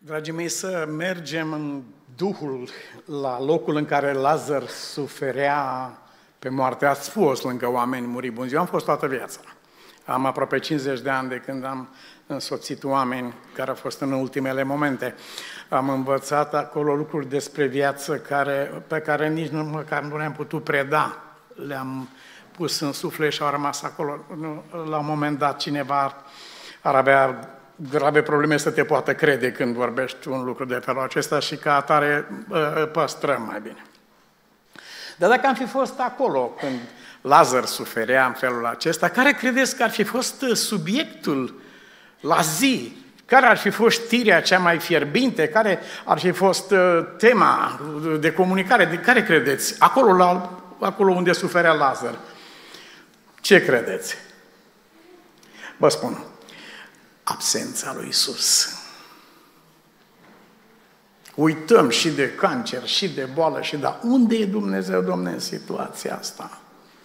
Dragii mei, să mergem în Duhul la locul în care Lazar suferea pe moarte. Ați fost lângă oameni muribunzi. Eu am fost toată viața. Am aproape 50 de ani de când am însoțit oameni care au fost în ultimele momente. Am învățat acolo lucruri despre viață pe care nici măcar nu le-am putut preda. Le-am pus în suflet și au rămas acolo. La un moment dat cineva ar avea grave probleme să te poată crede când vorbești un lucru de felul acesta și ca atare păstrăm mai bine. Dar dacă am fi fost acolo când Lazar suferea în felul acesta, care credeți că ar fi fost subiectul la zi? Care ar fi fost știrea cea mai fierbinte? Care ar fi fost tema de comunicare? De care credeți? Acolo unde suferea Lazar. Ce credeți? Vă spun. Absența lui Iisus. Uităm și de cancer, și de boală, dar unde e Dumnezeu, Domne, în situația asta?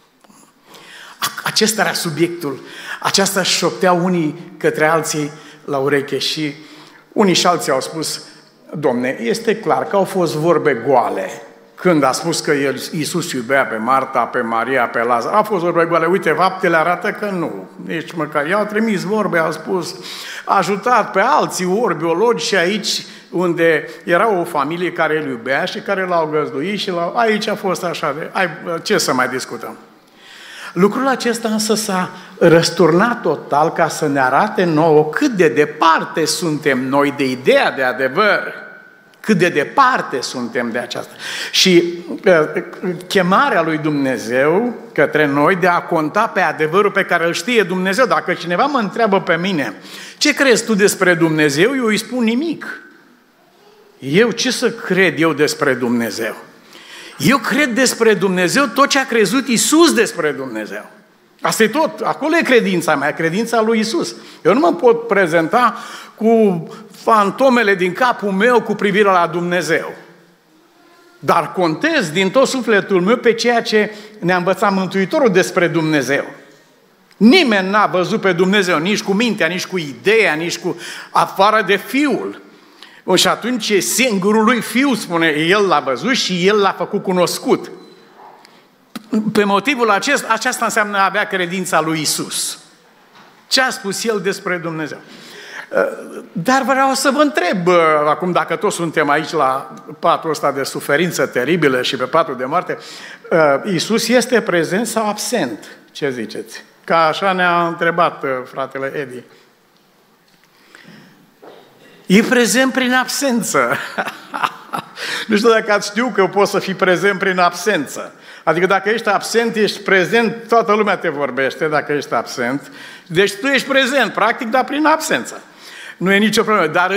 Acesta era subiectul. Aceasta șopteau unii către alții la ureche și unii și alții au spus: Domne, este clar că au fost vorbe goale. Când a spus că Iisus iubea pe Marta, pe Maria, pe Lazar, a fost vorbe goale. Uite, faptele arată că nu. Nici măcar. I-au trimis vorbe, au spus, a ajutat pe alții orbiologi și aici unde era o familie care îl iubea și care l-au găzduit și aici a fost așa de... Ce să mai discutăm? Lucrul acesta însă s-a răsturnat total ca să ne arate nouă cât de departe suntem noi de ideea de adevăr. Cât de departe suntem de aceasta. Și chemarea lui Dumnezeu către noi de a conta pe adevărul pe care îl știe Dumnezeu. Dacă cineva mă întreabă pe mine, ce crezi tu despre Dumnezeu? Eu îi spun nimic. Ce să cred eu despre Dumnezeu? Eu cred despre Dumnezeu tot ce a crezut Iisus despre Dumnezeu. Asta e tot. Acolo e credința mea, credința lui Iisus. Eu nu mă pot prezenta cu fantomele din capul meu cu privire la Dumnezeu. Dar contez din tot sufletul meu pe ceea ce ne-a învățat Mântuitorul despre Dumnezeu. Nimeni n-a văzut pe Dumnezeu nici cu mintea, nici cu ideea, nici cu afară de Fiul. Și atunci singurul lui Fiu, spune, El l-a văzut și El l-a făcut cunoscut. Pe motivul aceasta înseamnă a avea credința lui Iisus. Ce a spus El despre Dumnezeu? Dar vreau să vă întreb, acum dacă toți suntem aici la patul ăsta de suferință teribilă și pe patul de moarte, Iisus este prezent sau absent? Ce ziceți? Ca așa ne-a întrebat fratele Edi. E prezent prin absență. Nu știu dacă ați știu că poți să fii prezent prin absență. Adică dacă ești absent, ești prezent, toată lumea te vorbește dacă ești absent. Deci tu ești prezent, practic, dar prin absență. Nu e nicio problemă. Dar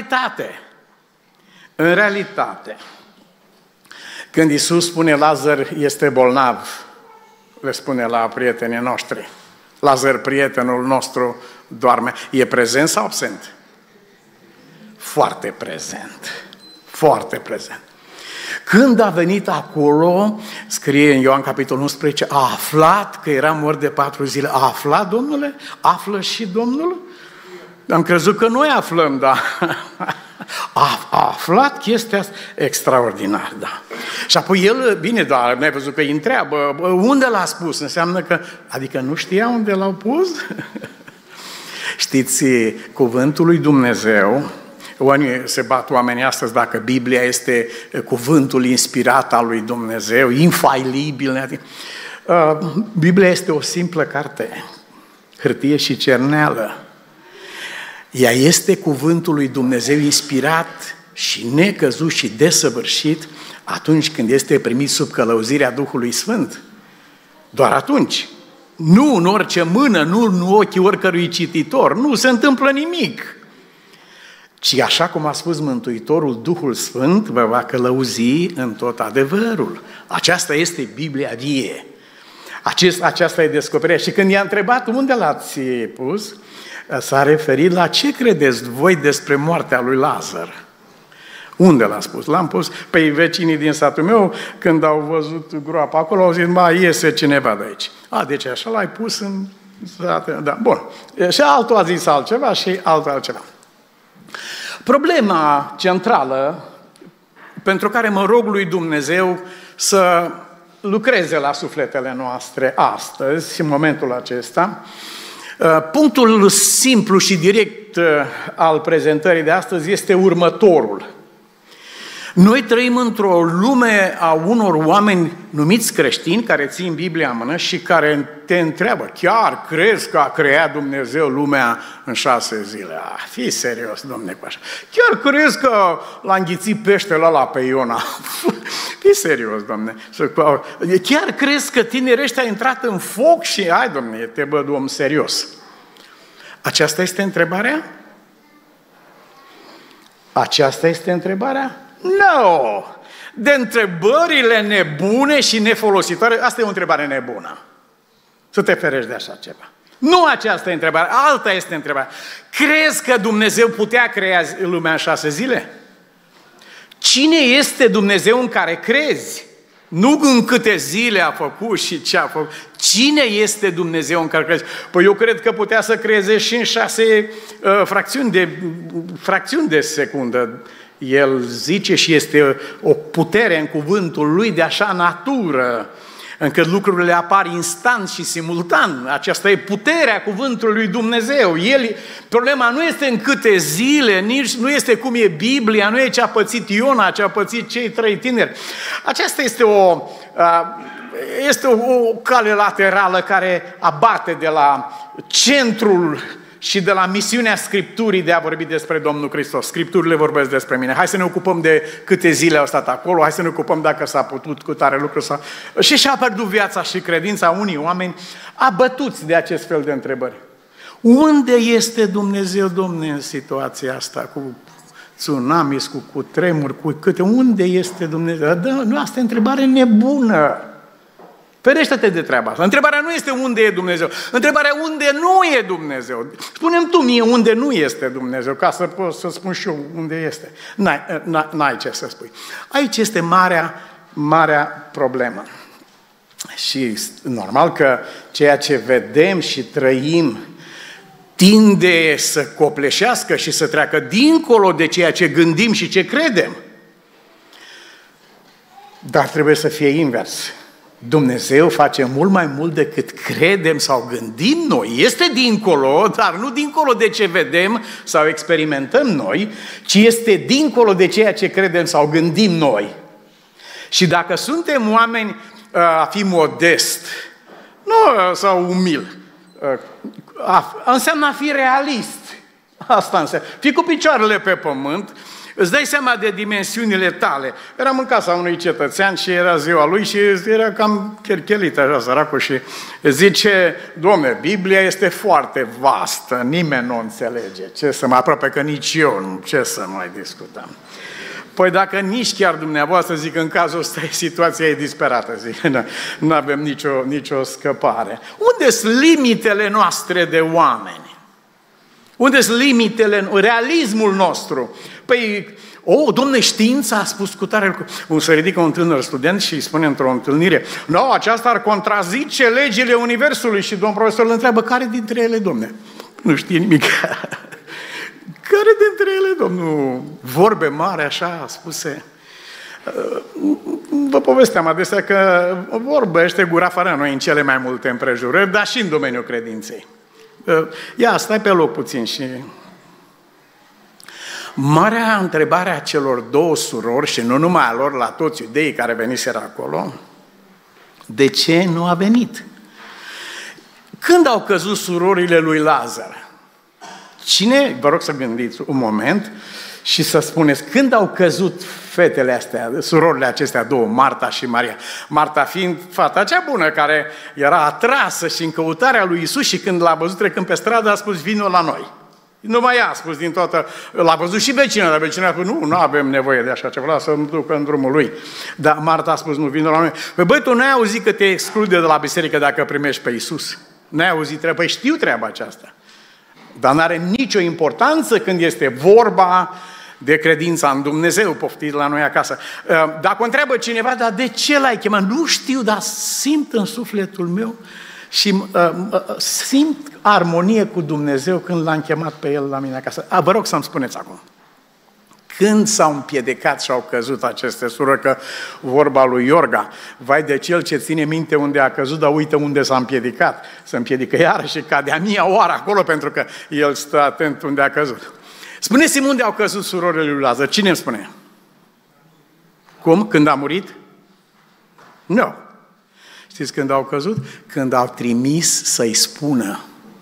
în realitate, când Iisus spune Lazar este bolnav, le spune la prietenii noștri, Lazar, prietenul nostru, doarme, e prezent sau absent? Foarte prezent. Foarte prezent. Când a venit acolo, scrie în Ioan capitolul 11, a aflat că era mort de 4 zile. A aflat, Domnule? Află și Domnul? Am crezut că noi aflăm, da. A aflat chestia asta extraordinar, da. Și apoi el, bine, dar mi-ai văzut că îi întreabă, unde l-a spus? Înseamnă că, adică nu știa unde l-au pus? Știți, cuvântul lui Dumnezeu, se bat oamenii astăzi dacă Biblia este cuvântul inspirat al lui Dumnezeu, infailibil. Biblia este o simplă carte, hârtie și cerneală. Ea este cuvântul lui Dumnezeu inspirat și necăzut și desăvârșit atunci când este primit sub călăuzirea Duhului Sfânt. Doar atunci. Nu în orice mână, nu în ochii oricărui cititor. Nu se întâmplă nimic. Ci așa cum a spus Mântuitorul, Duhul Sfânt vă va călăuzi în tot adevărul. Aceasta este Biblia vie. Aceasta e descoperirea. Și când i-a întrebat unde l-ați pus, s-a referit la ce credeți voi despre moartea lui Lazar. Unde l-ați pus? L-am pus pe vecinii din satul meu, când au văzut groapa acolo, au zis, mai iese cineva de aici. Deci așa l-ai pus în satul. Da, bun. Și altul a zis altceva și altul altceva. Problema centrală pentru care mă rog lui Dumnezeu să lucreze la sufletele noastre astăzi, în momentul acesta, punctul simplu și direct al prezentării de astăzi este următorul. Noi trăim într-o lume a unor oameni numiți creștini care țin Biblia în mână și care te întreabă, chiar crezi că a creat Dumnezeu lumea în 6 zile? Fii serios, domne, cu așa. Chiar crezi că l-a înghițit peștele ăla pe Iona? Fii serios, domne. Chiar crezi că tinerii ăștia au intrat în foc și, hai, domne, te băd om serios. Aceasta este întrebarea? Aceasta este întrebarea? Nu! De întrebările nebune și nefolositoare, asta e o întrebare nebună. Să te ferești de așa ceva. Nu aceasta e întrebarea, alta este întrebarea. Crezi că Dumnezeu putea crea lumea în 6 zile? Cine este Dumnezeu în care crezi? Nu în câte zile a făcut și ce a făcut. Cine este Dumnezeu în care crezi? Păi eu cred că putea să creeze și în 6 fracțiuni de secundă. El zice și este o putere în cuvântul lui de așa natură, încât lucrurile apar instant și simultan. Aceasta e puterea cuvântului lui Dumnezeu. Problema nu este în câte zile, nici nu este cum e Biblia, nu e ce a pățit Iona, ce a pățit cei 3 tineri. Aceasta este o cale laterală care abate de la centrul și de la misiunea Scripturii de a vorbi despre Domnul Hristos. Scripturile vorbesc despre mine. Hai să ne ocupăm de câte zile au stat acolo, hai să ne ocupăm dacă s-a putut cu tare lucru. Și și-a pierdut viața și credința unii oameni abătuți de acest fel de întrebări. Unde este Dumnezeu, Domne, în situația asta cu tsunamis, cu cutremuri, cu câte? Unde este Dumnezeu? Nu, asta e întrebare nebună. Ferește-te de treaba asta. Întrebarea nu este unde e Dumnezeu. Întrebarea unde nu e Dumnezeu. Spune-mi tu mie unde nu este Dumnezeu, ca să pot să spun și eu unde este. N-ai ce să spui. Aici este marea problemă. Și normal că ceea ce vedem și trăim tinde să copleșească și să treacă dincolo de ceea ce gândim și ce credem. Dar trebuie să fie invers. Dumnezeu face mult mai mult decât credem sau gândim noi. Este dincolo, dar nu dincolo de ce vedem sau experimentăm noi, ci este dincolo de ceea ce credem sau gândim noi. Și dacă suntem oameni a fi modest, nu sau umil, înseamnă a fi realist. Asta înseamnă. Fii cu picioarele pe pământ, îți dai seama de dimensiunile tale. Eram în casa unui cetățean și era ziua lui și era cam cherchelit așa săracul și zice, Doamne, Biblia este foarte vastă, nimeni nu înțelege. Ce să mai aproape că nici eu nu, ce să mai discutăm. Păi dacă nici chiar dumneavoastră, zic, în cazul ăsta situația e disperată, zic, nu avem nicio scăpare. Unde sunt limitele noastre de oameni? Unde sunt limitele, realismul nostru? Păi, Dom'le, știința a spus cu tare. Se ridică un tânăr student și îi spune într-o întâlnire, aceasta ar contrazice legile Universului. Și domnul profesor îl întreabă, care dintre ele, domne? Nu știe nimic. Care dintre ele, domnul? Vorbe mari, așa, spuse. Vă povesteam adesea că vorbește gura fără noi în cele mai multe împrejurări, dar și în domeniul credinței. Ia, stai pe loc puțin și... Marea întrebare a celor 2 surori, și nu numai a lor, la toți iudeii care veniseră acolo, de ce nu a venit? Când au căzut surorile lui Lazar? Cine, vă rog să gândiți un moment și să spuneți, când au căzut fetele astea, surorile acestea 2, Marta și Maria? Marta fiind fata cea bună, care era atrasă și în căutarea lui Iisus și când l-a văzut trecând pe stradă, a spus, vino la noi. Numai ea a spus din toată, l-a văzut și vecina, dar vecina a spus, nu avem nevoie de așa ceva, să-mi duc în drumul lui. Dar Marta a spus, nu, vino la noi. Păi băi, tu n-ai auzit că te exclude de la biserică dacă primești pe Iisus? N-ai auzit treaba? Păi știu treaba aceasta. Dar n-are nicio importanță când este vorba de credința în Dumnezeu, poftit la noi acasă. Dacă o întreabă cineva, dar de ce l-ai chemat? Nu știu, dar simt în sufletul meu și simt armonie cu Dumnezeu când l-am chemat pe el la mine acasă. Vă rog să-mi spuneți acum. Când s-au împiedicat și au căzut aceste surori, că vorba lui Iorga, vai de cel ce ține minte unde a căzut, dar uită unde s-a împiedicat. Se împiedică iarăși și cade a mia oară acolo, pentru că el stă atent unde a căzut. Spuneți-mi unde au căzut surorile lui Lazar. Cine îmi spune? Cum? Când a murit? Nu. Știți când au căzut? Când au trimis să-i spună.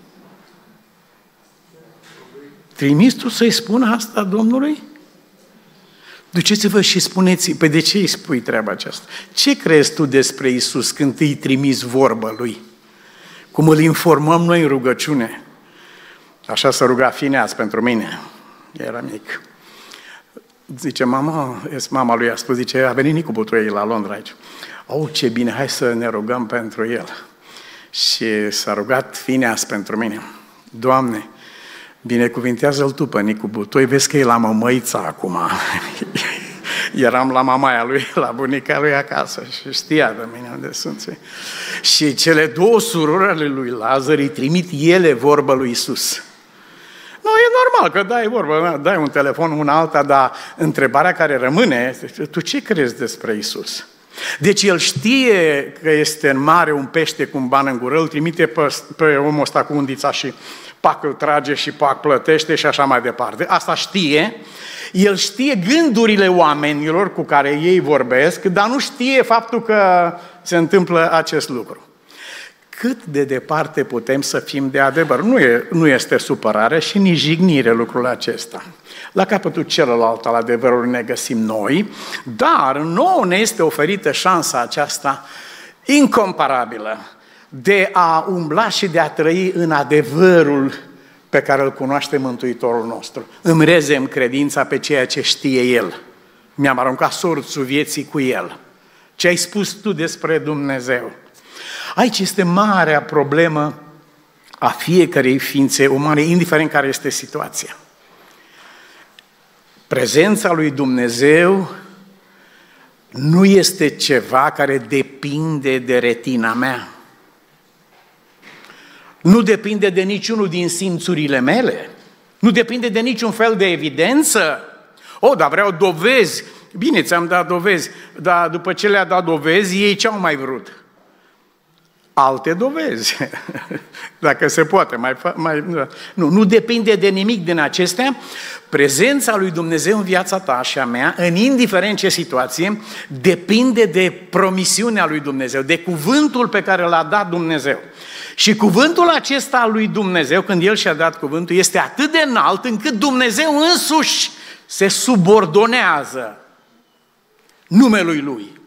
Trimis tu să-i spună asta Domnului? Duceți-vă și spuneți, pe de ce îi spui treaba aceasta? Ce crezi tu despre Iisus când îi trimiți vorba Lui? Cum îl informăm noi în rugăciune? Așa se ruga Fineas pentru mine. Era mic. Zice, mama lui a spus, zice, a venit Nicu Butoiei la Londra aici. Ce bine, hai să ne rugăm pentru el. Și s-a rugat Fineas pentru mine. Doamne, binecuvintează-l tu pe Nicu Butoi, vezi că e la mămăița acum. Eram la mamaia lui, la bunica lui acasă și știa de mine unde sunt. Și cele două surori ale lui Lazar îi trimit ele vorbă lui Iisus. Nu, e normal că dai vorbă, dai un telefon una alta, dar întrebarea care rămâne, tu ce crezi despre Iisus? Deci el știe că este în mare un pește cu un ban în gură, îl trimite pe omul ăsta cu undița și pac îl trage și pac plătește și așa mai departe. Asta știe. El știe gândurile oamenilor cu care ei vorbesc, dar nu știe faptul că se întâmplă acest lucru. Cât de departe putem să fim de adevăr? Nu este supărare și nici jignire lucrul acesta. La capătul celălalt al adevărului ne găsim noi, dar nouă ne este oferită șansa aceasta incomparabilă de a umbla și de a trăi în adevărul pe care îl cunoaște Mântuitorul nostru. Îmi rezem credința pe ceea ce știe El. Mi-am aruncat sorțul vieții cu El. Ce ai spus tu despre Dumnezeu? Aici este marea problemă a fiecărei ființe umane, indiferent care este situația. Prezența lui Dumnezeu nu este ceva care depinde de retina mea. Nu depinde de niciunul din simțurile mele. Nu depinde de niciun fel de evidență. Dar vreau dovezi. Bine, ți-am dat dovezi, dar după ce le-a dat dovezi, ei ce-au mai vrut? Alte dovezi. Dacă se poate. Nu depinde de nimic din acestea. Prezența lui Dumnezeu în viața ta și a mea, în indiferent ce situație, depinde de promisiunea lui Dumnezeu, de cuvântul pe care l-a dat Dumnezeu. Și cuvântul acesta al lui Dumnezeu, când El și-a dat cuvântul, este atât de înalt încât Dumnezeu însuși se subordonează numelui Lui.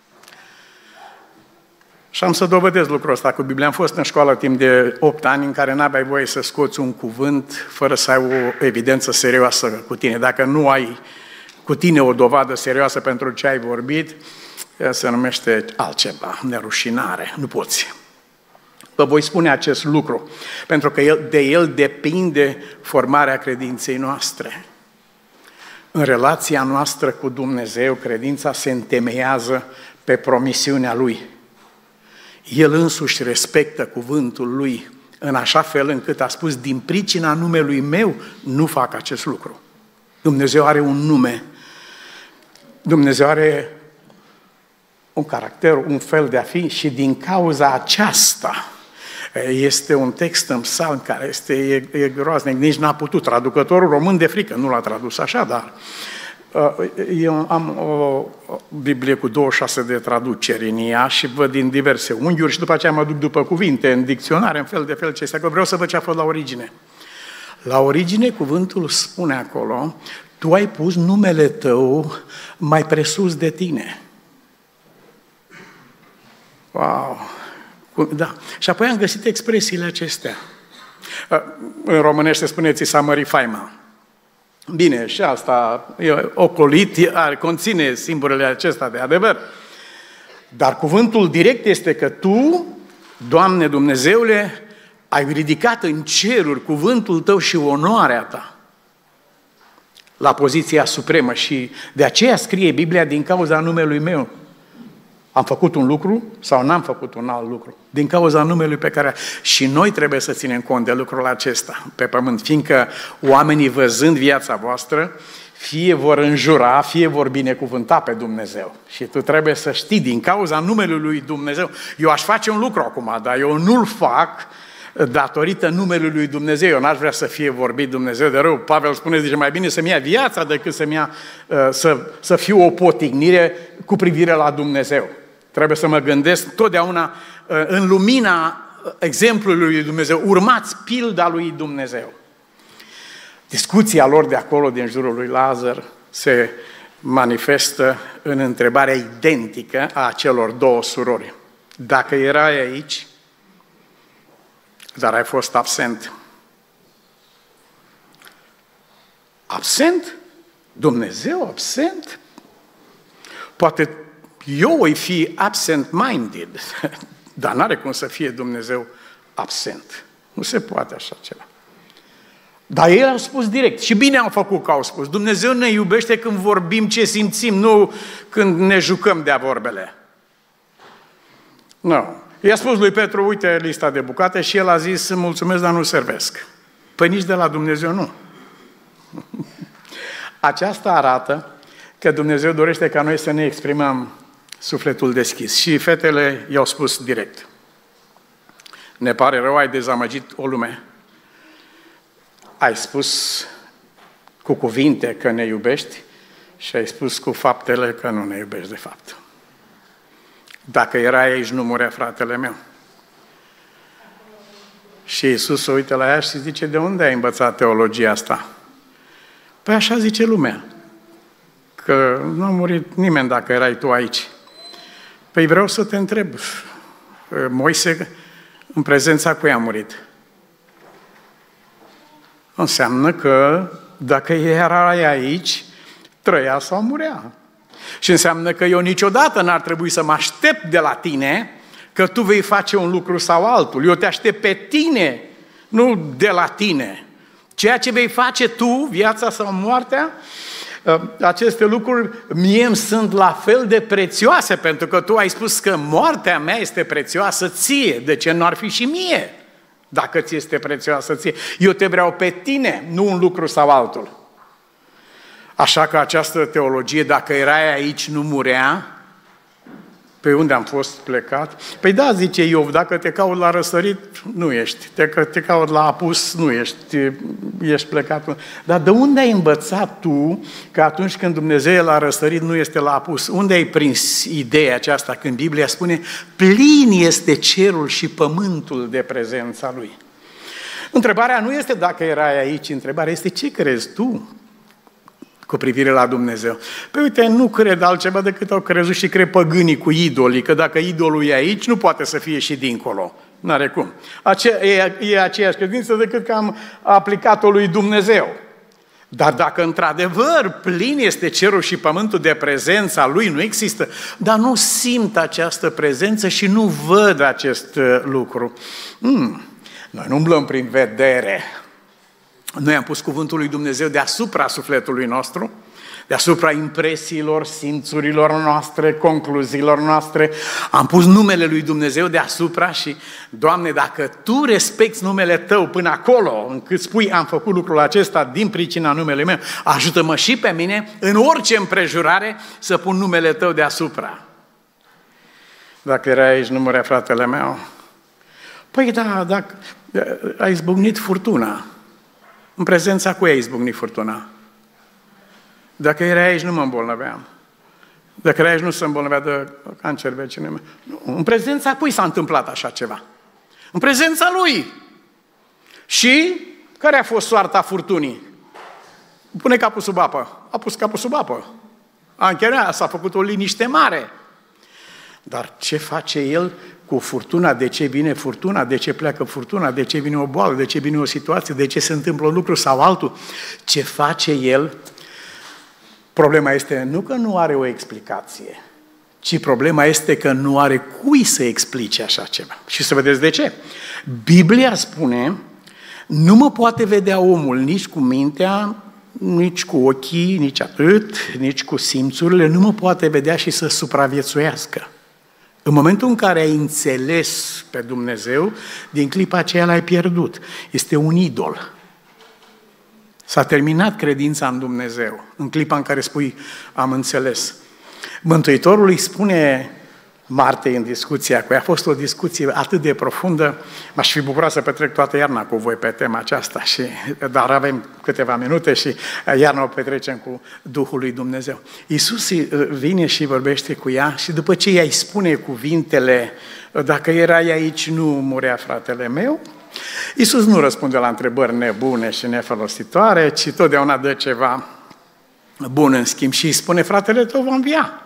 Și am să dovedesc lucrul ăsta cu Biblia. Am fost în școală timp de 8 ani în care n-aveai voie să scoți un cuvânt fără să ai o evidență serioasă cu tine. Dacă nu ai cu tine o dovadă serioasă pentru ce ai vorbit, se numește altceva, nerușinare. Nu poți. Vă voi spune acest lucru, pentru că de el depinde formarea credinței noastre. În relația noastră cu Dumnezeu, credința se întemeiază pe promisiunea Lui. El însuși respectă cuvântul Lui în așa fel încât a spus, din pricina numelui meu nu fac acest lucru. Dumnezeu are un nume. Dumnezeu are un caracter, un fel de a fi și din cauza aceasta este un text în Psalm care e groaznic, nici n-a putut. Traducătorul român de frică nu l-a tradus așa, dar eu am o Biblie cu 26 de traduceri în ea și văd din diverse unghiuri și după aceea mă duc după cuvinte, în dicționare, în fel de fel ce este acolo. Vreau să văd ce a fost la origine. La origine cuvântul spune acolo, tu ai pus numele tău mai presus de tine. Wow! Da. Și apoi am găsit expresiile acestea. În românește spuneți s-a mărit faima. Bine, și asta e ocolit, conține simbolele acestea de adevăr. Dar cuvântul direct este că tu, Doamne Dumnezeule, ai ridicat în ceruri cuvântul tău și onoarea ta la poziția supremă și de aceea scrie Biblia din cauza numelui meu. Am făcut un lucru sau n-am făcut un alt lucru? Din cauza numelui pe care... Și noi trebuie să ținem cont de lucrul acesta pe pământ, fiindcă oamenii văzând viața voastră, fie vor înjura, fie vor binecuvânta pe Dumnezeu. Și tu trebuie să știi, din cauza numelui lui Dumnezeu, eu aș face un lucru acum, dar eu nu-l fac datorită numelui lui Dumnezeu. Eu n-aș vrea să fie vorbit Dumnezeu de rău. Pavel spune, zice, mai bine să-mi ia viața decât să fiu o potignire cu privire la Dumnezeu. Trebuie să mă gândesc totdeauna în lumina exemplului lui Dumnezeu. Urmați pilda lui Dumnezeu. Discuția lor de acolo, din jurul lui Lazar, se manifestă în întrebarea identică a celor două surori. Dacă erai aici, dar ai fost absent. Absent? Dumnezeu absent? Poate eu voi fi absent-minded, dar n-are cum să fie Dumnezeu absent. Nu se poate așa ceva. Dar ei au spus direct și bine au făcut că au spus. Dumnezeu ne iubește când vorbim ce simțim, nu când ne jucăm de-a vorbele. Nu. I-a spus lui Petru, uite lista de bucate și el a zis, mulțumesc, dar nu servesc. Păi nici de la Dumnezeu nu. Aceasta arată că Dumnezeu dorește ca noi să ne exprimăm sufletul deschis. Și fetele i-au spus direct. Ne pare rău, ai dezamăgit o lume. Ai spus cu cuvinte că ne iubești și ai spus cu faptele că nu ne iubești de fapt. Dacă erai aici, nu murea fratele meu. Și Iisus se uită la ea și zice, de unde ai învățat teologia asta? Păi așa zice lumea, că nu a murit nimeni dacă erai tu aici. Păi vreau să te întreb, Moise, în prezența cui a murit? Înseamnă că dacă erai aici, trăia sau murea. Și înseamnă că eu niciodată n-ar trebui să mă aștept de la tine că tu vei face un lucru sau altul. Eu te aștept pe tine, nu de la tine. Ceea ce vei face tu, viața sau moartea, aceste lucruri mie îmi sunt la fel de prețioase, pentru că tu ai spus că moartea mea este prețioasă ție. De ce nu ar fi și mie, dacă ți este prețioasă ție? Eu te vreau pe tine, nu un lucru sau altul. Așa că această teologie, dacă erai aici, nu murea, pe unde am fost plecat? Păi da, zice Iov, dacă te caut la răsărit, nu ești. Te caut la apus, nu ești plecat. Dar de unde ai învățat tu că atunci când Dumnezeu e la răsărit, nu este la apus? Unde ai prins ideea aceasta când Biblia spune plin este cerul și pământul de prezența Lui? Întrebarea nu este dacă erai aici, întrebarea este ce crezi tu cu privire la Dumnezeu. Păi uite, nu cred altceva decât au crezut și cred păgânii cu idolii, că dacă idolul e aici, nu poate să fie și dincolo. N-are cum. E aceeași credință decât că am aplicat-o lui Dumnezeu. Dar dacă într-adevăr plin este cerul și pământul de prezența Lui, nu există, dar nu simt această prezență și nu văd acest lucru. Noi nu umblăm prin vedere. Noi am pus cuvântul lui Dumnezeu deasupra sufletului nostru, deasupra impresiilor, simțurilor noastre, concluziilor noastre. Am pus numele lui Dumnezeu deasupra și, Doamne, dacă Tu respecti numele Tău până acolo, încât spui, am făcut lucrul acesta din pricina numele meu, ajută-mă și pe mine, în orice împrejurare, să pun numele Tău deasupra. Dacă era aici, nu murea fratele meu. Păi da, dacă a izbucnit furtuna. În prezența cui a izbucnit furtuna? Dacă era aici, nu mă îmbolnăveam. Dacă era aici, nu se îmbolnăvea de cancer vecinul meu. Nu. În prezența cui s-a întâmplat așa ceva? În prezența Lui. Și care a fost soarta furtunii? Pune capul sub apă. A pus capul sub apă. A încheiat, s-a făcut o liniște mare. Dar ce face El cu furtuna? De ce vine furtuna? De ce pleacă furtuna? De ce vine o boală? De ce vine o situație? De ce se întâmplă un lucru sau altul? Ce face El? Problema este nu că nu are o explicație, ci problema este că nu are cui să explice așa ceva. Și să vedeți de ce. Biblia spune, nu mă poate vedea omul nici cu mintea, nici cu ochii, nici atât, nici cu simțurile, nu mă poate vedea și să supraviețuiască. În momentul în care ai înțeles pe Dumnezeu, din clipa aceea l-ai pierdut. Este un idol. S-a terminat credința în Dumnezeu, în clipa în care spui, am înțeles. Mântuitorul îi spune Martei în discuția cu ea, a fost o discuție atât de profundă, m-aș fi bucurat să petrec toată iarna cu voi pe tema aceasta, dar avem câteva minute și iarna o petrecem cu Duhul lui Dumnezeu. Iisus vine și vorbește cu ea și după ce ea îi spune cuvintele, dacă erai aici, nu murea fratele meu, Iisus nu răspunde la întrebări nebune și nefolositoare, ci totdeauna dă ceva bun în schimb și îi spune, fratele tău va învia.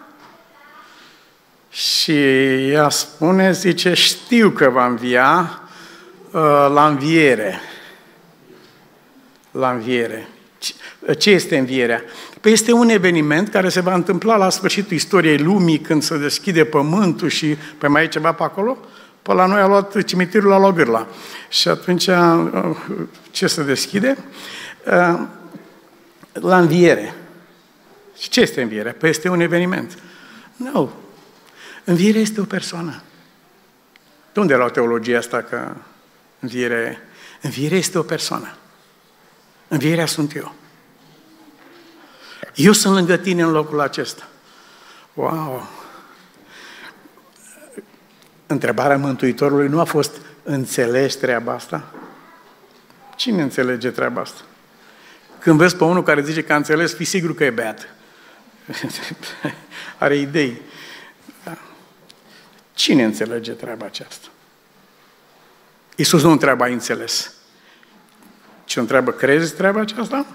Și ea spune, zice, știu că va învia la înviere. La înviere. Ce este învierea? Păi este un eveniment care se va întâmpla la sfârșitul istoriei lumii, când se deschide pământul și pe mai e ceva pe acolo. Pe la noi a luat cimitirul la Logârla. Și atunci ce se deschide? La înviere. Și ce este învierea? Păi este un eveniment. Nu. Învierea este o persoană. De unde luau teologia asta că învierea este o persoană? Învierea sunt eu. Eu sunt lângă tine în locul acesta. Wow! Întrebarea Mântuitorului nu a fost, înțelegi treaba asta? Cine înțelege treaba asta? Când vezi pe unul care zice că a înțeles, fii sigur că e beat. Are idei. Cine înțelege treaba aceasta? Iisus nu întreabă, ai înțeles? ci întreabă, crezi treaba aceasta?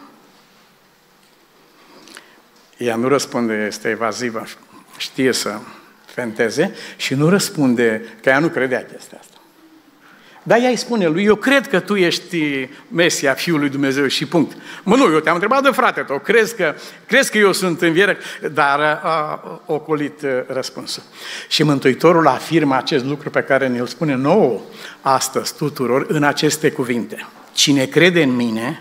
Ea nu răspunde, este evazivă, știe să fenteze și nu răspunde, că ea nu credea chestia asta. Dar ea îi spune lui, eu cred că tu ești Mesia, Fiul lui Dumnezeu și punct. Mă, nu, eu te-am întrebat de frate tău, crezi că eu sunt înviere? Dar a ocolit răspunsul. Și Mântuitorul afirmă acest lucru pe care ne-l spune nouă astăzi tuturor în aceste cuvinte. Cine crede în mine,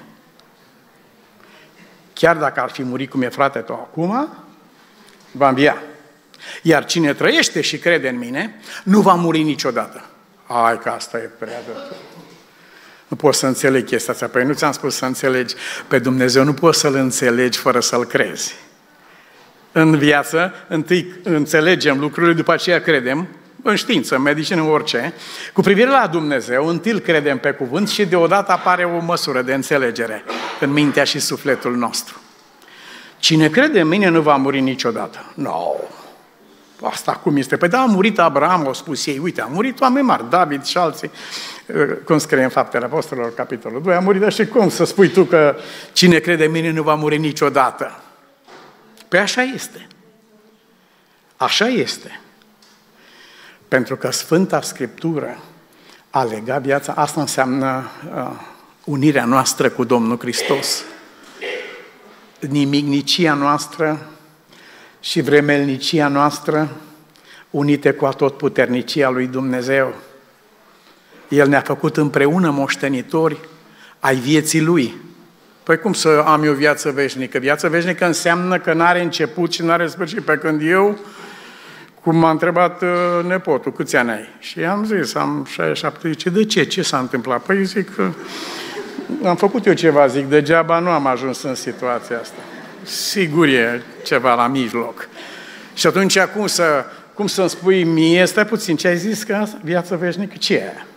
chiar dacă ar fi murit cum e frate tău acum, va învia. Iar cine trăiește și crede în mine, nu va muri niciodată. Hai că asta e prea de... Nu poți să înțelegi chestia asta. Păi nu ți-am spus să înțelegi pe Dumnezeu, nu poți să-L înțelegi fără să-L crezi. În viață, întâi înțelegem lucrurile, după aceea credem, în știință, în medicină, în orice. Cu privire la Dumnezeu, întâi îl credem pe cuvânt și deodată apare o măsură de înțelegere în mintea și sufletul nostru. Cine crede în mine nu va muri niciodată. No. Asta cum este? Păi da, a murit Abraham, au spus ei, uite, a murit oameni mari, David și alții, cum scrie în Faptele Apostolilor, capitolul 2, a murit, dar și cum să spui tu că cine crede în mine nu va muri niciodată? Păi așa este. Așa este. Pentru că Sfânta Scriptură a legat viața, asta înseamnă unirea noastră cu Domnul Hristos. Nimicnicia noastră și vremelnicia noastră unite cu atotputernicia lui Dumnezeu. El ne-a făcut împreună moștenitori ai vieții Lui. Păi cum să am eu viață veșnică? Viață veșnică înseamnă că n-are început și n-are sfârșit. Pe când eu, cum m-a întrebat nepotul, câți ani ai? Și am zis, am 67. Zice, de ce? Ce s-a întâmplat? Păi zic, am făcut eu ceva, zic, degeaba nu am ajuns în situația asta. Sigur e ceva la mijloc. Și atunci, cum să-mi spui mie, stai puțin, ce ai zis că viață veșnică? Ce e aia?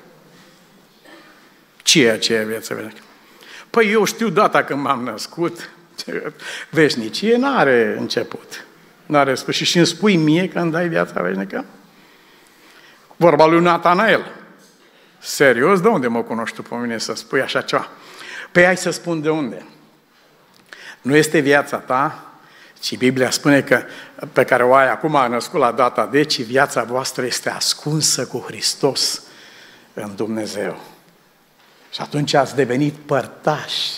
Ce e viață veșnică? Păi eu știu data când m-am născut, veșnicie n-are început, n-are sfârșit. Și îmi spui mie că îmi dai viața veșnică? Vorba lui Natanael. Serios? De unde mă cunoști tu pe mine să spui așa ceva? Păi hai să spun de unde. Nu este viața ta, ci Biblia spune că pe care o ai acum a născut la data de, ci viața voastră este ascunsă cu Hristos în Dumnezeu. Și atunci ați devenit părtași.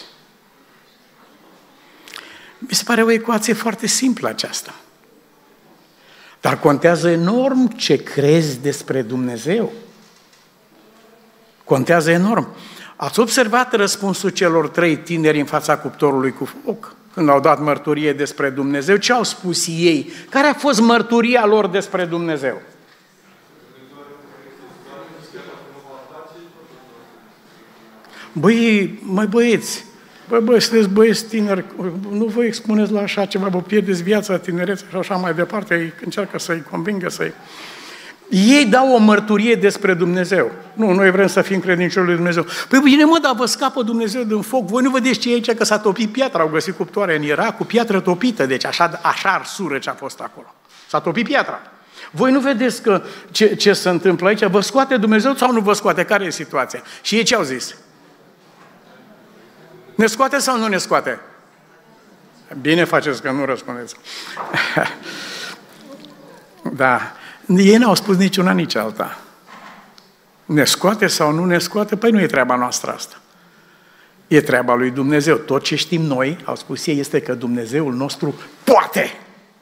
Mi se pare o ecuație foarte simplă aceasta. Dar contează enorm ce crezi despre Dumnezeu. Contează enorm. Ați observat răspunsul celor 3 tineri în fața cuptorului cu foc? Când au dat mărturie despre Dumnezeu, ce au spus ei? Care a fost mărturia lor despre Dumnezeu? Băi, măi băieți, băi, sunteți băieți tineri, nu vă expuneți la așa ceva, vă pierdeți viața, tinerețea și așa mai departe, încearcă să-i convingă, Ei dau o mărturie despre Dumnezeu. Nu, noi vrem să fim credincioși lui Dumnezeu. Păi bine, mă, dar vă scapă Dumnezeu din foc. Voi nu vedeți ce e aici, că s-a topit piatra, au găsit cuptoare în Irak cu piatră topită, deci așa arsură ce a fost acolo. S-a topit piatra. Voi nu vedeți că ce se întâmplă aici? Vă scoate Dumnezeu sau nu vă scoate? Care e situația? Și ei ce au zis? Ne scoate sau nu ne scoate? Bine faceți că nu răspundeți. Da. Ei n-au spus nici una, nici alta. Ne scoate sau nu ne scoate? Păi nu e treaba noastră asta. E treaba lui Dumnezeu. Tot ce știm noi, au spus ei, este că Dumnezeul nostru poate.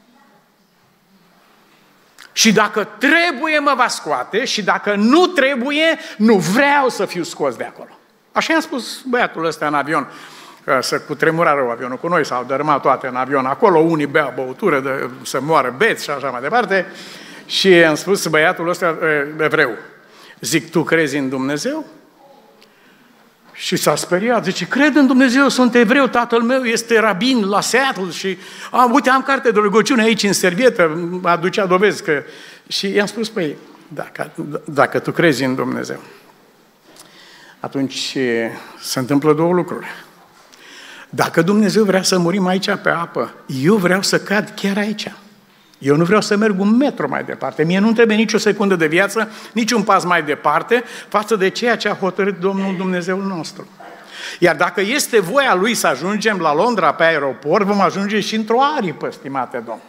Și dacă trebuie, mă va scoate, și dacă nu trebuie, nu vreau să fiu scos de acolo. Așa i-am spus băiatul ăsta în avion, că să cutremura rău avionul cu noi, s-au dărâmat toate în avion acolo, unii bea băutură să moară beți și așa mai departe. Și am spus băiatul ăsta evreu, zic, tu crezi în Dumnezeu? Și s-a speriat, zice, cred în Dumnezeu, sunt evreu, tatăl meu este rabin la Seattle și uite, am carte de rugăciune aici în servietă, aducea dovezi că... Și i-am spus, păi, dacă tu crezi în Dumnezeu, atunci se întâmplă două lucruri. Dacă Dumnezeu vrea să murim aici pe apă, eu vreau să cad chiar aici. Eu nu vreau să merg un metru mai departe. Mie nu trebuie nici o secundă de viață, nici un pas mai departe, față de ceea ce a hotărât Domnul Dumnezeul nostru. Iar dacă este voia Lui să ajungem la Londra pe aeroport, vom ajunge și într-o aripă, stimate Domn.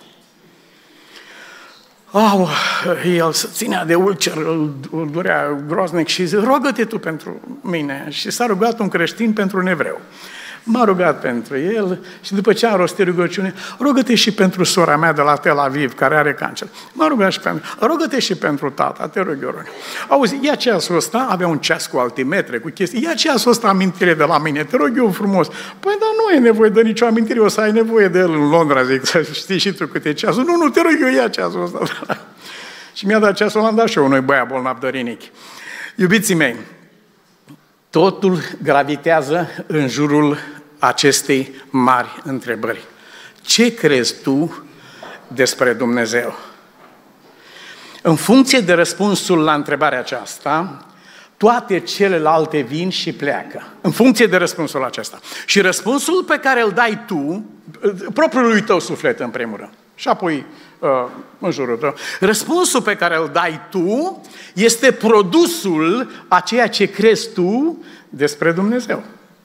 El se ținea de ulcer, îl durea groaznic și zice, rogă-te tu pentru mine. Și s-a rugat un creștin pentru un evreu. M-a rugat pentru el și după ce a rostit rugăciune, rogă-te și pentru sora mea de la Tel Aviv, care are cancer. M-a rugat și pentru, rogă-te și pentru tata, te rog eu. Auzi, ia ceasul ăsta, avea un ceas cu altimetre, cu chestii, ia ceasul ăsta amintire de la mine, te rog eu frumos. Păi, dar nu ai nevoie de nicio amintire, o să ai nevoie de el în Londra, zic, să știi și tu câte ceasul. Nu, te rog eu, ia ceasul ăsta. Și mi-a dat ceasul, l-am dat și eu unui băiat bolnav de rinichi. Iubiții mei, totul gravitează în jurul acestei mari întrebări. Ce crezi tu despre Dumnezeu? În funcție de răspunsul la întrebarea aceasta, toate celelalte vin și pleacă. În funcție de răspunsul acesta. Și răspunsul pe care îl dai tu, propriului tău suflet în primul rând, și apoi în jurul tău, răspunsul pe care îl dai tu este produsul a ceea ce crezi tu despre Dumnezeu.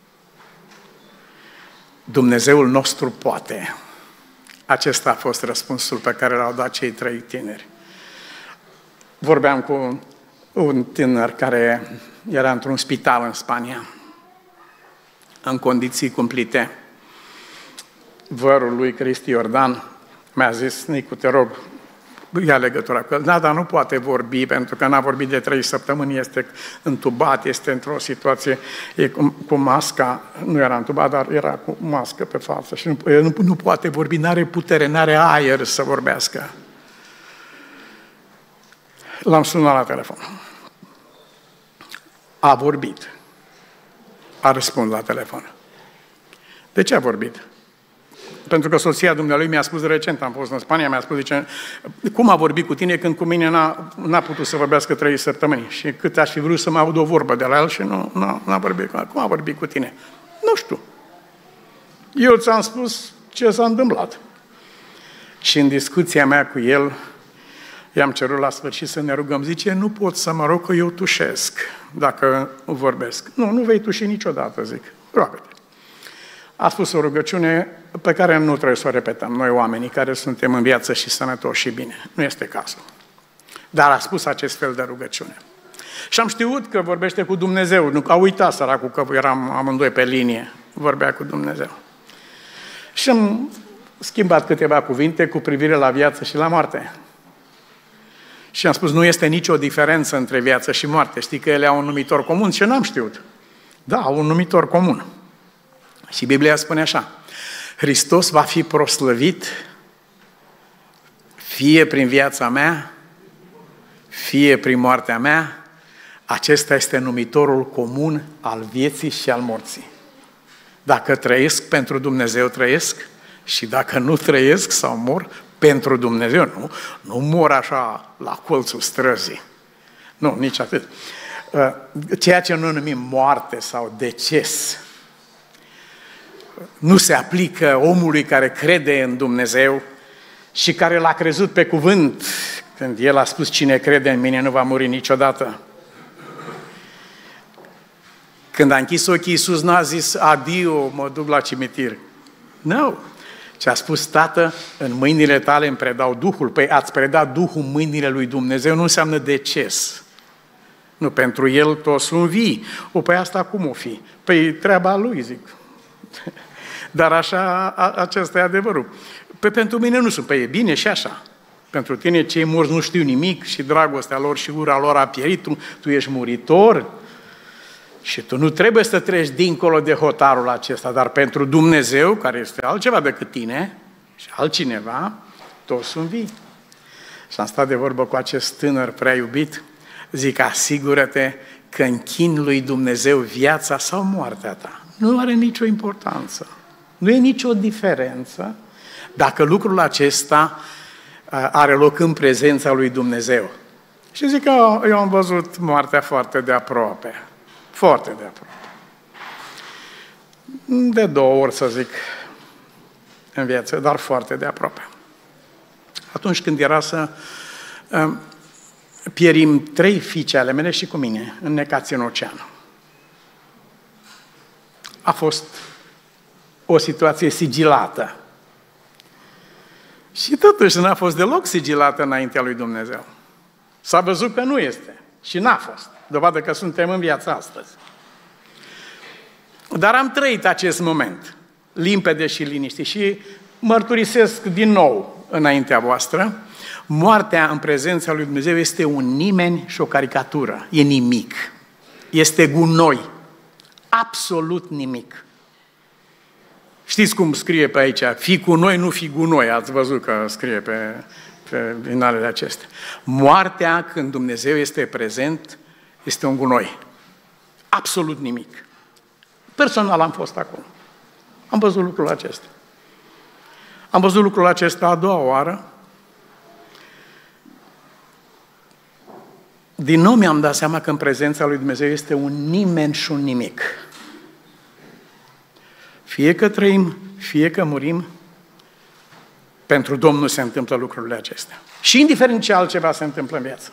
Dumnezeul nostru poate. Acesta a fost răspunsul pe care l-au dat cei trei tineri. Vorbeam cu un tânăr care era într-un spital în Spania, în condiții cumplite. Vărul lui Cristi Iordan mi-a zis, Nicu, te rog, ia legătura cu el. Da, dar nu poate vorbi, pentru că n-a vorbit de 3 săptămâni, este întubat, este într-o situație cu masca, nu era întubat, dar era cu mască pe față și nu poate vorbi, n-are putere, n-are aer să vorbească. L-am sunat la telefon. A vorbit. A răspuns la telefon. De ce a vorbit? Pentru că soția dumnealui mi-a spus recent, am fost în Spania, mi-a spus, zice, cum a vorbit cu tine când cu mine n-a putut să vorbească 3 săptămâni? Și cât aș fi vrut să mă aud o vorbă de la el și n-a vorbit. Cum a vorbit cu tine? Nu știu. Eu ți-am spus ce s-a întâmplat. Și în discuția mea cu el, i-am cerut la sfârșit să ne rugăm. Zice, nu pot să mă rog că eu tușesc dacă vorbesc. Nu vei tuși niciodată, zic. Roagă-te. A spus o rugăciune pe care nu trebuie să o repetăm noi oamenii care suntem în viață și sănătoși și bine. Nu este cazul. Dar a spus acest fel de rugăciune. Și am știut că vorbește cu Dumnezeu. A uitat săracul că eram amândoi pe linie. Vorbea cu Dumnezeu. Și am schimbat câteva cuvinte cu privire la viață și la moarte. Și am spus, nu este nicio diferență între viață și moarte. Știi că ele au un numitor comun? Și n-am știut. Da, au un numitor comun. Și Biblia spune așa, Hristos va fi proslăvit fie prin viața mea, fie prin moartea mea, Acesta este numitorul comun al vieții și al morții. Dacă trăiesc, pentru Dumnezeu trăiesc, și dacă nu trăiesc sau mor, pentru Dumnezeu. Nu mor așa la colțul străzii. Nu, nici atât. Ceea ce noi numim moarte sau deces nu se aplică omului care crede în Dumnezeu și care l-a crezut pe cuvânt, când El a spus: cine crede în mine nu va muri niciodată. Când a închis ochii, Iisus n-a zis: adio, mă duc la cimitir. Nu. Ce a spus: Tată, în mâinile tale îmi predau Duhul. Păi ați predat Duhul în mâinile lui Dumnezeu nu înseamnă deces. Nu, pentru El toți sunt vii. Păi asta cum o fi? Păi treaba lui, zic. Dar așa, acesta e adevărul. Păi pentru mine nu sunt. Păi e bine și așa. Pentru tine cei morți nu știu nimic și dragostea lor și ura lor a pierit. Tu ești muritor și tu nu trebuie să treci dincolo de hotarul acesta. Dar pentru Dumnezeu, care este altceva decât tine și altcineva, toți sunt vii. Și am stat de vorbă cu acest tânăr prea iubit. Zic: asigură-te că închin lui Dumnezeu viața sau moartea ta. Nu are nicio importanță. Nu e nicio diferență dacă lucrul acesta are loc în prezența lui Dumnezeu. Și zic că eu am văzut moartea foarte de aproape. Foarte de aproape. De 2 ori, să zic, în viață, dar foarte de aproape. Atunci când era să pierim 3 fiice ale mele și cu mine, înnecați în ocean. A fost o situație sigilată. Și totuși n-a fost deloc sigilată înaintea lui Dumnezeu. S-a văzut că nu este. Și n-a fost. Dovadă că suntem în viața astăzi. Dar am trăit acest moment, limpede și liniștit. Și mărturisesc din nou înaintea voastră, moartea în prezența lui Dumnezeu este un nimeni și o caricatură. E nimic. Este gunoi. Absolut nimic. Știți cum scrie pe aici? Fii cu noi, nu fi gunoi. Ați văzut că scrie pe vinalele acestea. Moartea, când Dumnezeu este prezent, este un gunoi. Absolut nimic. Personal am fost acolo. Am văzut lucrul acesta. Am văzut lucrul acesta a 2-a oară. Din nou mi-am dat seama că în prezența lui Dumnezeu este un nimeni și un nimic. Fie că trăim, fie că murim, pentru Domnul se întâmplă lucrurile acestea. Și indiferent ce altceva se întâmplă în viață.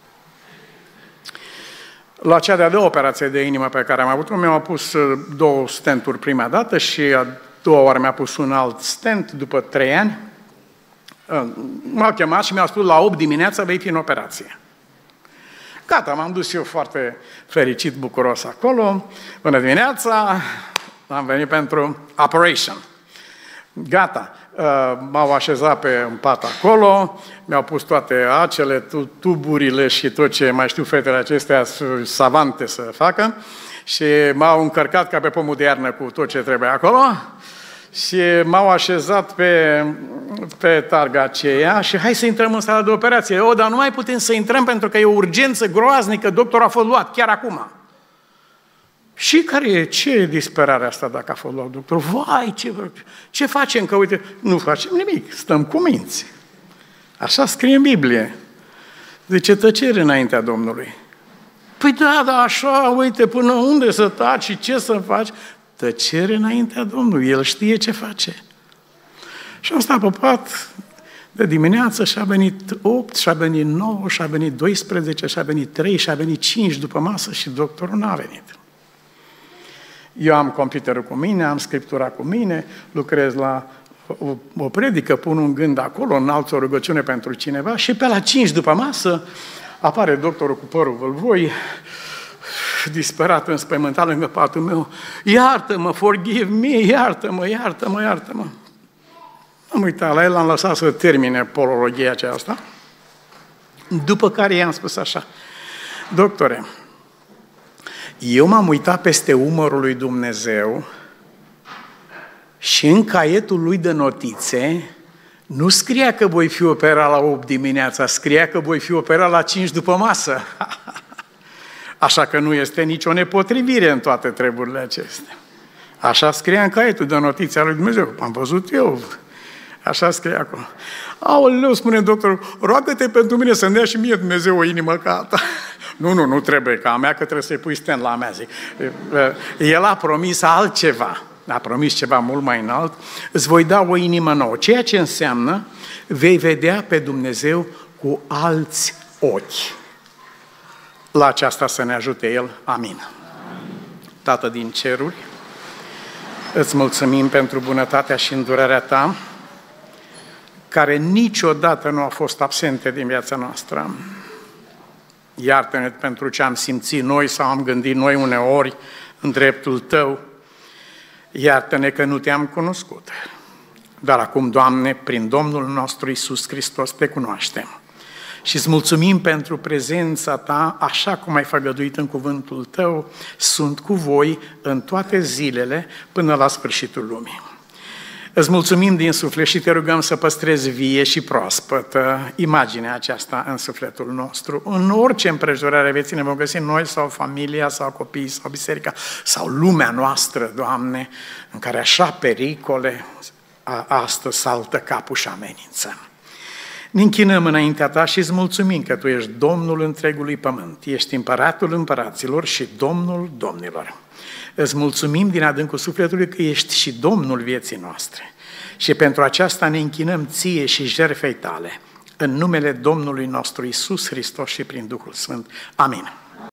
La cea de-a 2-a operație de inimă pe care am avut-o, mi-au pus 2 stenturi prima dată și a 2-a oară mi-a pus un alt stent după 3 ani. M-au chemat și mi-au spus: la 8 dimineața vei fi în operație. Gata, m-am dus eu foarte fericit, bucuros acolo. Bună dimineața, am venit pentru operation. Gata, m-au așezat pe un pat acolo, mi-au pus toate acele, tuburile și tot ce mai știu fetele acestea savante să facă și m-au încărcat ca pe pomul de iarnă cu tot ce trebuie acolo și m-au așezat pe targa aceea și hai să intrăm în sala de operație. Dar nu mai putem să intrăm pentru că e o urgență groaznică, doctorul a fost luat chiar acum. Și ce e disperarea asta dacă a fost luat doctor? Vai, ce facem? Că uite, nu facem nimic, stăm cu minți. Așa scrie în Biblie. Zice: tăcere înaintea Domnului. Păi da, așa, uite, până unde să taci și ce să faci? Tăcere înaintea Domnului, El știe ce face. Și am stat pe pat de dimineață și a venit 8, și a venit 9, și a venit 12, și a venit 3, și a venit 5 după masă și doctorul n-a venit. Eu am computerul cu mine, am scriptura cu mine, lucrez la o predică, pun un gând acolo, înalț o rugăciune pentru cineva și pe la 5 după masă apare doctorul cu părul vâlvoi, disperat, înspăimântat lângă patul meu: iartă-mă, forgive me, iartă-mă, iartă-mă, iartă-mă. Am uitat la el, l-am lăsat să termine polologia aceasta, după care i-am spus așa: doctore, eu m-am uitat peste umărul lui Dumnezeu și în caietul lui de notițe nu scria că voi fi operat la 8 dimineața, scria că voi fi operat la 5 după masă. Așa că nu este nicio nepotrivire în toate treburile acestea. Așa scria în caietul de notițe al lui Dumnezeu. Am văzut eu. Așa scrie acolo. Aoleu, spune doctorul, roagă-te pentru mine să-mi dea și mie Dumnezeu o inimă ca a ta. Nu trebuie ca a mea, că trebuie să-i pui stand la mea, zic. El a promis altceva. A promis ceva mult mai înalt. Îți voi da o inimă nouă. Ceea ce înseamnă, vei vedea pe Dumnezeu cu alți ochi. La aceasta să ne ajute El. Amin. Tată din ceruri, îți mulțumim pentru bunătatea și îndurarea Ta, care niciodată nu a fost absente din viața noastră. Iartă-ne pentru ce am simțit noi sau am gândit noi uneori în dreptul Tău. Iartă-ne că nu Te-am cunoscut. Dar acum, Doamne, prin Domnul nostru Iisus Hristos Te cunoaștem. Și îți mulțumim pentru prezența Ta, așa cum ai făgăduit în cuvântul Tău, sunt cu voi în toate zilele până la sfârșitul lumii. Îți mulțumim din suflet și Te rugăm să păstrezi vie și proaspătă imaginea aceasta în sufletul nostru. În orice împrejurare vieții ne vom găsi noi sau familia sau copiii sau biserica sau lumea noastră, Doamne, în care așa pericole astăzi saltă capul și amenință. Ne închinăm înaintea Ta și îți mulțumim că Tu ești Domnul întregului pământ, ești împăratul împăraților și Domnul domnilor. Îți mulțumim din adâncul sufletului că ești și Domnul vieții noastre. Și pentru aceasta ne închinăm Ție și jertfei Tale, în numele Domnului nostru Iisus Hristos și prin Duhul Sfânt. Amin.